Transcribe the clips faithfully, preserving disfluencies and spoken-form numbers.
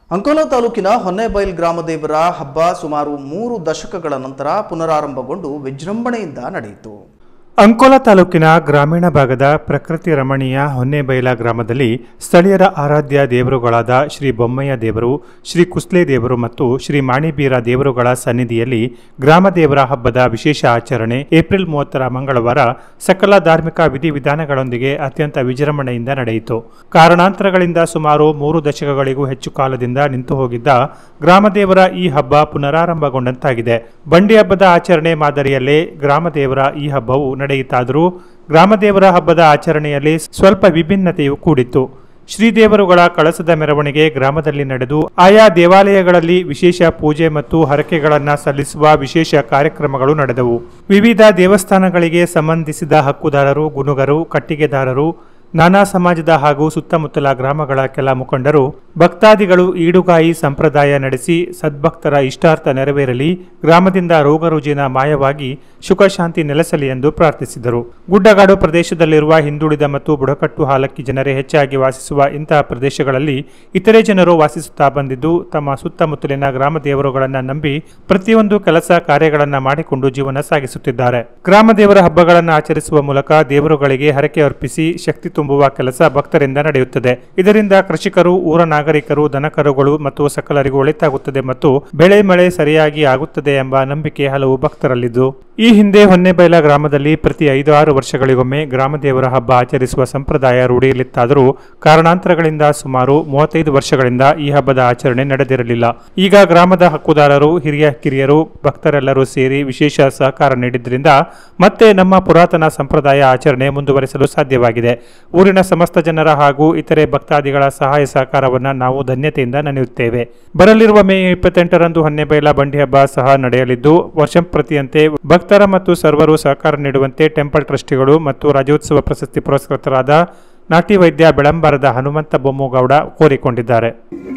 ಅಂಕೋಲಾ ತಾಲೂಕಿನ ಹೊನ್ನೆಬೈಲ್ ಗ್ರಾಮದೇವರ ಹಬ್ಬ ಸುಮಾರು ಮೂರು ದಶಕಗಳ ನಂತರ ಪುನರಾರಂಭಗೊಂಡು ವಿಜೃಂಭಣೆಯಿಂದ ನಡೆಯಿತು. ಅಂಕೋಲಾ ತಾಲೂಕಿನ ಗ್ರಾಮೀಣ ಭಾಗದ ಪ್ರಕೃತಿ ರಮಣೀಯ ಹೊನ್ನೆಬೈಲ ಗ್ರಾಮದಲ್ಲಿ ಸ್ಥಳೀಯರ ಆರಾಧ್ಯ ದೇವರುಗಳಾದ ಶ್ರೀ ಬೊಮ್ಮಯ್ಯ ದೇವರು, ಶ್ರೀ ಕುಸ್ಲೆ ದೇವರು ಮತ್ತು ಶ್ರೀ ಮಾಣಿಬೀರ ದೇವರುಗಳ ಸನ್ನಿಧಿಯಲ್ಲಿ ಗ್ರಾಮದೇವರ ಹಬ್ಬದ ವಿಶೇಷ ಆಚರಣೆ ಏಪ್ರಿಲ್ ಮೂವತ್ತರ ಮಂಗಳವಾರ ಸಕಲ ಧಾರ್ಮಿಕ ವಿಧಿವಿಧಾನಗಳೊಂದಿಗೆ ಅತ್ಯಂತ ವಿಜೃಂಭಣೆಯಿಂದ ನಡೆಯಿತು. ಕಾರಣಾಂತರಗಳಿಂದ ಸುಮಾರು ಮೂರು ದಶಕಗಳಿಗೂ ಹೆಚ್ಚು ಕಾಲದಿಂದ ನಿಂತು ಹೋಗಿದ್ದ ಗ್ರಾಮದೇವರ ಈ ಹಬ್ಬ ಪುನರಾರಂಭಗೊಂಡಂತಾಗಿದೆ. ಬಂಡಿ ಹಬ್ಬದ ಆಚರಣೆ ಮಾದರಿಯಲ್ಲೇ ಗ್ರಾಮದೇವರ ಈ ಹಬ್ಬವು ನಡೆಯಿತಾದರೂ ಗ್ರಾಮದೇವರ ಹಬ್ಬದ ಆಚರಣೆಯಲ್ಲಿ ಸ್ವಲ್ಪ ವಿಭಿನ್ನತೆಯೂ ಕೂಡಿತ್ತು. ಶ್ರೀದೇವರುಗಳ ಕಳಸದ ಮೆರವಣಿಗೆ ಗ್ರಾಮದಲ್ಲಿ ನಡೆದು ಆಯಾ ದೇವಾಲಯಗಳಲ್ಲಿ ವಿಶೇಷ ಪೂಜೆ ಮತ್ತು ಹರಕೆಗಳನ್ನು ಸಲ್ಲಿಸುವ ವಿಶೇಷ ಕಾರ್ಯಕ್ರಮಗಳು ನಡೆದವು. ವಿವಿಧ ದೇವಸ್ಥಾನಗಳಿಗೆ ಸಂಬಂಧಿಸಿದ ಹಕ್ಕುದಾರರು, ಗುನುಗರು, ಕಟ್ಟಿಗೆದಾರರು, ನಾನಾ ಸಮಾಜದ ಹಾಗೂ ಸುತ್ತಮುತ್ತಲ ಗ್ರಾಮಗಳ ಕೆಲ ಮುಖಂಡರು, ಭಕ್ತಾದಿಗಳು ಈಡುಗಾಯಿ ಸಂಪ್ರದಾಯ ನಡೆಸಿ ಸದ್ಭಕ್ತರ ಇಷ್ಟಾರ್ಥ ನೆರವೇರಲಿ, ಗ್ರಾಮದಿಂದ ರೋಗ ರುಜಿನ ಮಾಯವಾಗಿ ಸುಖ ಶಾಂತಿ ನೆಲೆಸಲಿ ಎಂದು ಪ್ರಾರ್ಥಿಸಿದರು. ಗುಡ್ಡಗಾಡು ಪ್ರದೇಶದಲ್ಲಿರುವ ಹಿಂದುಳಿದ ಮತ್ತು ಬುಡಕಟ್ಟು ಹಾಲಕ್ಕಿ ಜನರೇ ಹೆಚ್ಚಾಗಿ ವಾಸಿಸುವ ಇಂತಹ ಪ್ರದೇಶಗಳಲ್ಲಿ ಇತರೆ ಜನರು ವಾಸಿಸುತ್ತಾ ಬಂದಿದ್ದು ತಮ್ಮ ಸುತ್ತಮುತ್ತಲಿನ ಗ್ರಾಮ ದೇವರುಗಳನ್ನು ನಂಬಿ ಪ್ರತಿಯೊಂದು ಕೆಲಸ ಕಾರ್ಯಗಳನ್ನು ಮಾಡಿಕೊಂಡು ಜೀವನ ಸಾಗಿಸುತ್ತಿದ್ದಾರೆ. ಗ್ರಾಮ ದೇವರ ಹಬ್ಬಗಳನ್ನು ಆಚರಿಸುವ ಮೂಲಕ ದೇವರುಗಳಿಗೆ ಹರಕೆ ಅರ್ಪಿಸಿ ಶಕ್ತಿ ತುಂಬುವ ಕೆಲಸ ಭಕ್ತರಿಂದ ನಡೆಯುತ್ತದೆ. ಇದರಿಂದ ಕೃಷಿಕರು, ಊರ ನಾಗರಿಕರು, ದನಕರುಗಳು ಮತ್ತು ಸಕಲರಿಗೂ ಒಳಿತಾಗುತ್ತದೆ ಮತ್ತು ಬೆಳೆ ಮಳೆ ಸರಿಯಾಗಿ ಆಗುತ್ತದೆ ಎಂಬ ನಂಬಿಕೆ ಹಲವು ಭಕ್ತರಲ್ಲಿದ್ದು, ಈ ಹಿಂದೆ ಹೊನ್ನೆಬೈಲ ಗ್ರಾಮದಲ್ಲಿ ಪ್ರತಿ ಐದು ಆರು ವರ್ಷಗಳಿಗೊಮ್ಮೆ ಗ್ರಾಮದೇವರ ಹಬ್ಬ ಆಚರಿಸುವ ಸಂಪ್ರದಾಯ ರೂಢಿಯಲ್ಲಿತ್ತಾದರೂ ಕಾರಣಾಂತರಗಳಿಂದ ಸುಮಾರು ಮೂವತ್ತೈದು ವರ್ಷಗಳಿಂದ ಈ ಹಬ್ಬದ ಆಚರಣೆ ನಡೆದಿರಲಿಲ್ಲ. ಈಗ ಗ್ರಾಮದ ಹಕ್ಕುದಾರರು, ಹಿರಿಯ ಕಿರಿಯರು, ಭಕ್ತರೆಲ್ಲರೂ ಸೇರಿ ವಿಶೇಷ ಸಹಕಾರ ನೀಡಿದ್ದರಿಂದ ಮತ್ತೆ ನಮ್ಮ ಪುರಾತನ ಸಂಪ್ರದಾಯ ಆಚರಣೆ ಮುಂದುವರಿಸಲು ಸಾಧ್ಯವಾಗಿದೆ. ಊರಿನ ಸಮಸ್ತ ಜನರ ಹಾಗೂ ಇತರೆ ಭಕ್ತಾದಿಗಳ ಸಹಾಯ ಸಹಕಾರವನ್ನು ನಾವು ಧನ್ಯತೆಯಿಂದ ನೆನೆಯುತ್ತೇವೆ. ಬರಲಿರುವ ಮೇ ಇಪ್ಪತ್ತೆಂಟರಂದು ಹೊನ್ನೆಬೈಲ ಬಂಡಿ ಹಬ್ಬ ಸಹ ನಡೆಯಲಿದ್ದು, ವರ್ಷಂಪ್ರತಿಯಂತೆ ಭಕ್ತರ ಮತ್ತು ಸರ್ವರು ಸಹಕಾರ ನೀಡುವಂತೆ ಟೆಂಪಲ್ ಟ್ರಸ್ಟಿಗಳು ಮತ್ತು ರಾಜ್ಯೋತ್ಸವ ಪ್ರಶಸ್ತಿ ಪುರಸ್ಕೃತರಾದ ನಾಟಿ ವೈದ್ಯ ಬೆಳಂಬರದ ಹನುಮಂತ ಬೊಮ್ಮಗೌಡ ಕೋರಿಕೊಂಡಿದ್ದಾರೆ.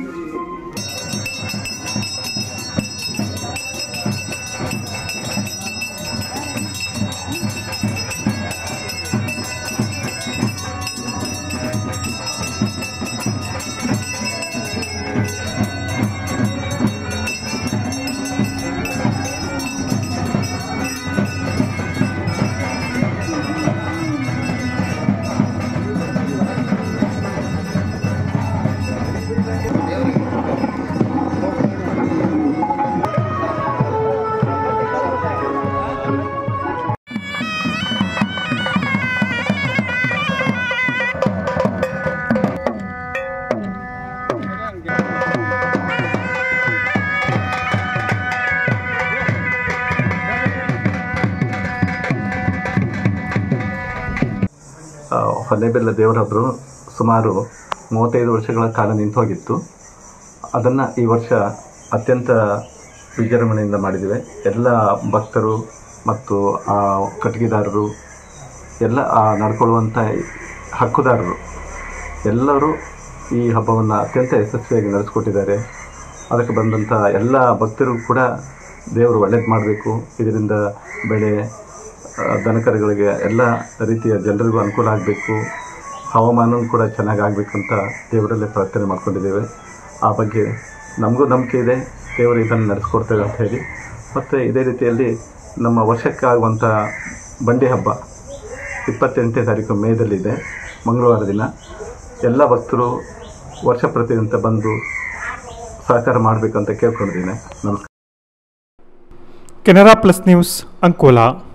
ಹೊನ್ನೆಬೈಲ ದೇವರ ಹಬ್ಬ ಸುಮಾರು ಮೂವತ್ತೈದು ವರ್ಷಗಳ ಕಾಲ ನಿಂತು ಹೋಗಿತ್ತು. ಅದನ್ನು ಈ ವರ್ಷ ಅತ್ಯಂತ ವಿಜೃಂಭಣೆಯಿಂದ ಮಾಡಿದ್ದೇವೆ. ಎಲ್ಲ ಭಕ್ತರು ಮತ್ತು ಆ ಕಟ್ಟಿಗೆದಾರರು ಎಲ್ಲ ನಡ್ಕೊಳ್ಳುವಂಥ ಹಕ್ಕುದಾರರು ಎಲ್ಲರೂ ಈ ಹಬ್ಬವನ್ನು ಅತ್ಯಂತ ಯಶಸ್ವಿಯಾಗಿ ನಡೆಸಿಕೊಟ್ಟಿದ್ದಾರೆ. ಅದಕ್ಕೆ ಬಂದಂಥ ಎಲ್ಲ ಭಕ್ತರು ಕೂಡ ದೇವರು ಒಳ್ಳೇದು ಮಾಡಬೇಕು, ಇದರಿಂದ ಬೆಳೆ ದನಕರುಗಳಿಗೆ ಎಲ್ಲ ರೀತಿಯ ಜನರಿಗೂ ಅನುಕೂಲ ಆಗಬೇಕು, ಹವಾಮಾನವೂ ಕೂಡ ಚೆನ್ನಾಗಿ ಆಗಬೇಕು ಅಂತ ದೇವರಲ್ಲೇ ಪ್ರಾರ್ಥನೆ ಮಾಡ್ಕೊಂಡಿದ್ದೇವೆ. ಆ ಬಗ್ಗೆ ನಮಗೂ ನಂಬಿಕೆ ಇದೆ, ದೇವರು ಇದನ್ನು ನಡೆಸ್ಕೊಡ್ತೇವೆ ಅಂತ ಹೇಳಿ. ಮತ್ತು ಇದೇ ರೀತಿಯಲ್ಲಿ ನಮ್ಮ ವರ್ಷಕ್ಕಾಗುವಂಥ ಬಂಡಿ ಹಬ್ಬ ಇಪ್ಪತ್ತೆಂಟನೇ ತಾರೀಕು ಮೇದಲ್ಲಿದೆ, ಮಂಗಳವಾರ ದಿನ. ಎಲ್ಲ ಭಕ್ತರು ವರ್ಷ ಪ್ರತಿದಿನ ಬಂದು ಸಹಕಾರ ಮಾಡಬೇಕಂತ ಕೇಳ್ಕೊಂಡಿದ್ದೀನಿ. ನಮಸ್ಕಾರ. Canara plus news, Ankola.